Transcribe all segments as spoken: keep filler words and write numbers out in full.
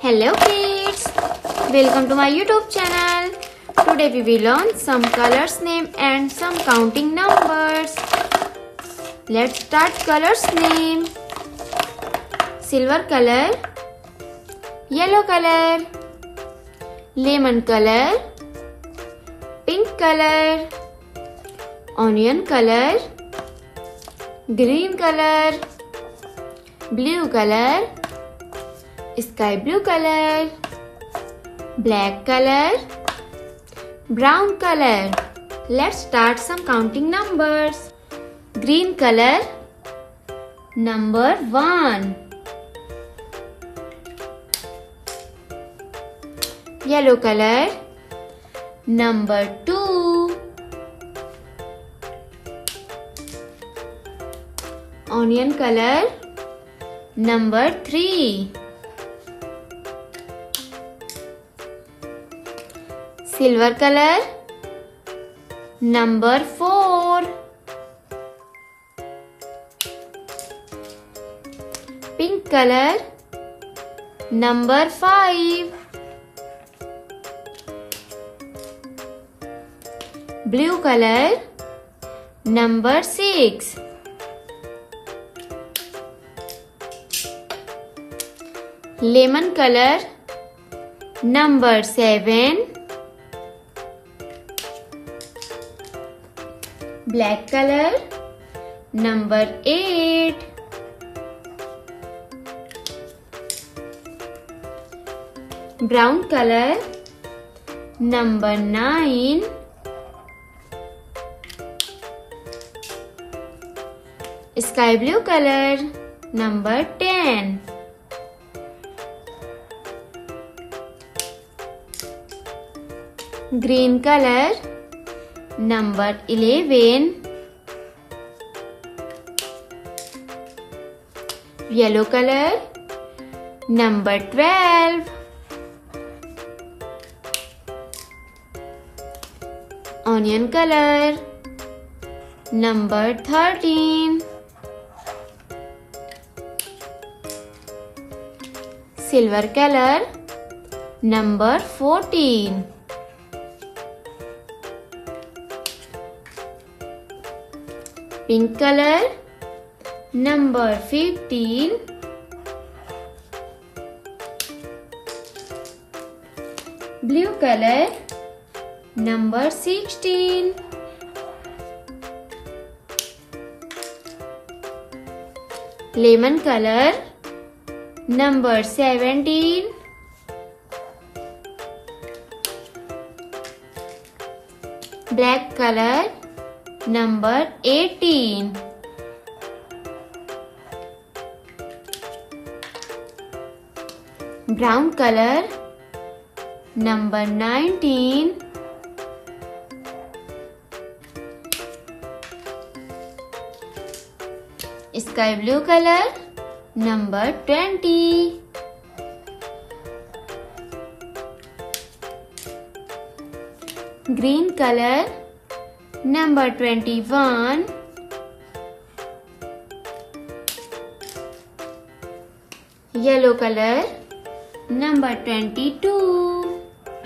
Hello kids, welcome to my YouTube channel. Today we will learn some colors name and some counting numbers. Let's start colors name. Silver color, yellow color, lemon color, pink color, onion color, green color, blue color, sky blue color, black color, brown color. Let's start some counting numbers. Green color, number one. Yellow color, number two. Onion color, number three. Silver color, number four. Pink color, number five. Blue color, number six. Lemon color, number seven. Black color, number eight. Brown color, number nine. Sky blue color, number ten. Green color, number eleven. Yellow color, number twelve. Onion color, number thirteen. Silver color, number fourteen. Pink color, number fifteen. Blue color, number sixteen. Lemon color, number seventeen. Black color, number eighteen. Brown color, number nineteen. Sky blue color, number twenty. Green color, number twenty-one. Yellow color, number twenty-two.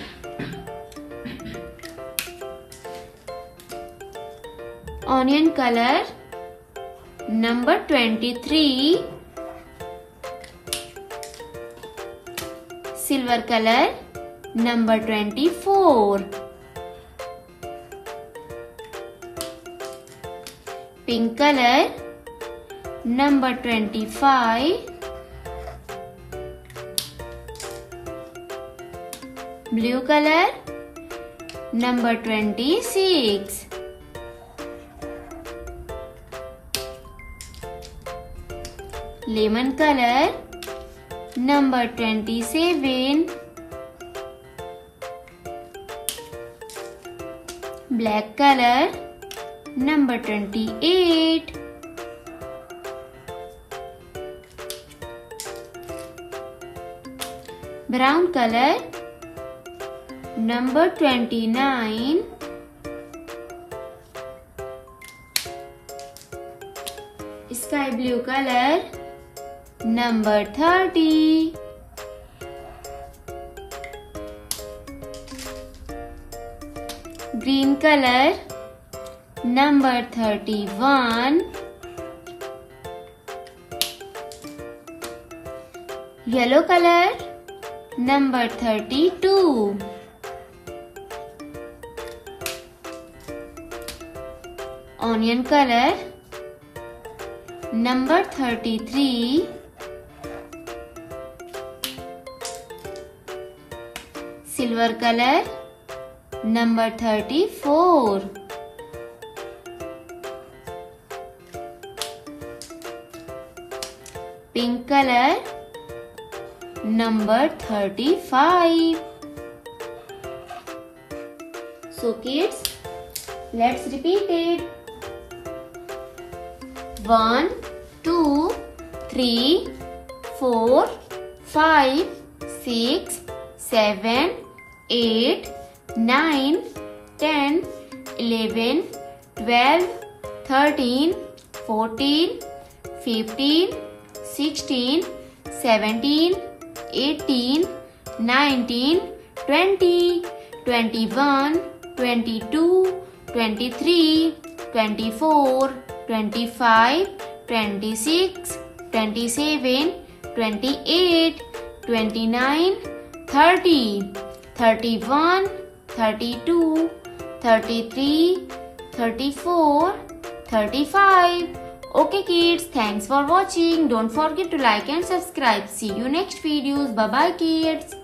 Onion color, number twenty-three. Silver color, number twenty-four. Pink color, number twenty-five. Blue color, number twenty-six. Lemon color, number twenty-seven. Black color, number twenty-eight. Brown color, number twenty-nine. Sky blue color, number thirty. green color, number thirty-one. Yellow color, number thirty-two. Onion color, number thirty-three. Silver color, number thirty-four. Pink color, number thirty-five. So kids, let's repeat it. One, two, three, four, five, six, seven, eight, nine, ten, eleven, twelve, thirteen, fourteen, fifteen, sixteen, seventeen, eighteen, nineteen, twenty, twenty-one, twenty-two, twenty-three, twenty-four, twenty-five, twenty-six, twenty-seven, twenty-eight, twenty-nine, thirty, thirty-one, thirty-two, thirty-three, thirty-four, thirty-five. Okay kids, thanks for watching. Don't forget to like and subscribe. See you next videos. Bye bye kids.